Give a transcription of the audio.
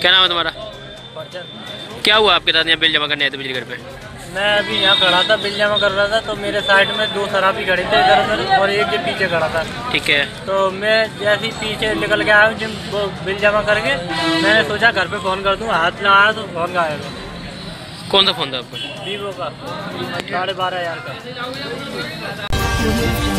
क्या नाम है तुम्हारा? क्या हुआ आपके साथ? यहाँ बिल जमा करने आए थे बिजली घर पे? मैं अभी यहाँ खड़ा था, बिल जमा कर रहा था, तो मेरे साइड में 2 शराबी खड़े थे इधर उधर और एक के पीछे खड़ा था। ठीक है। तो मैं जैसे ही पीछे निकल के आया हूँ जिम वो बिल जमा करके, मैंने सोचा घर पे फ़ोन कर दूँ, हाथ में आया तो फ़ोन गायब है। कौन सा फ़ोन था आपका? वीवो का 12,500 का।